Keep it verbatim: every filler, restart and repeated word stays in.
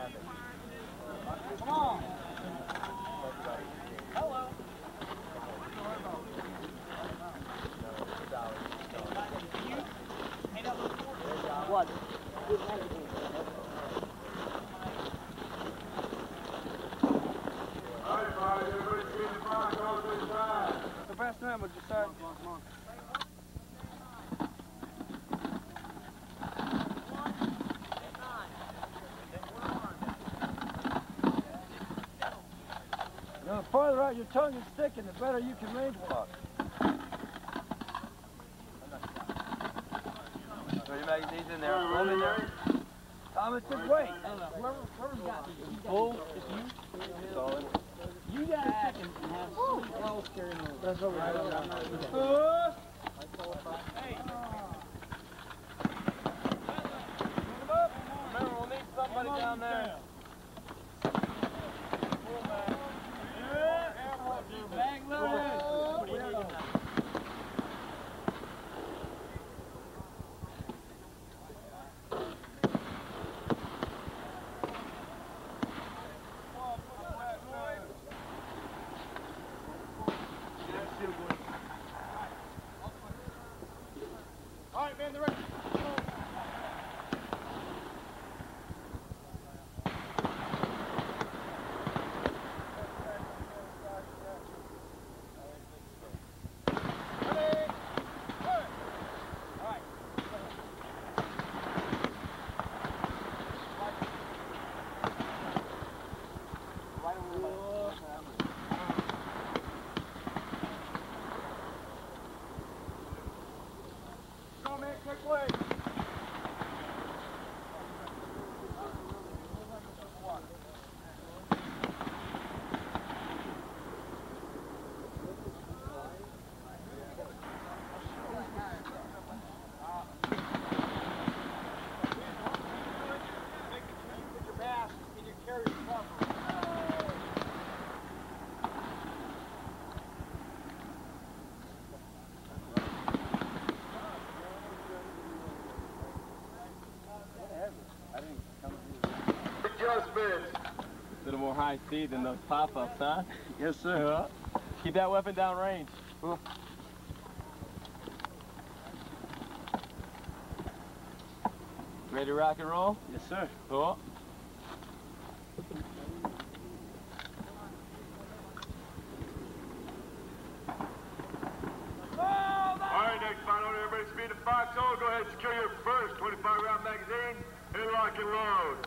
Come on. Hello. What? The best man would decide. You know, the farther out your tongue is sticking, the better you can range walk. Throw your magazines in there. Throw them in there. Thomas, just wait. Whoever, whoever's got me. Bull. Solid. You guys second and have somebody else carrying over. That's what we're doing. Uh, Hey. Remember, we'll need somebody down there. Bag loaded. All right, man, the rest. Quick way. A little more high speed than those pop-ups, huh? Yes, sir. Uh, keep that weapon down range. Cool. Ready to rock and roll? Yes, sir. Cool. All right, next final, everybody speed to five total. Go ahead and secure your first twenty-five round magazine and lock and load.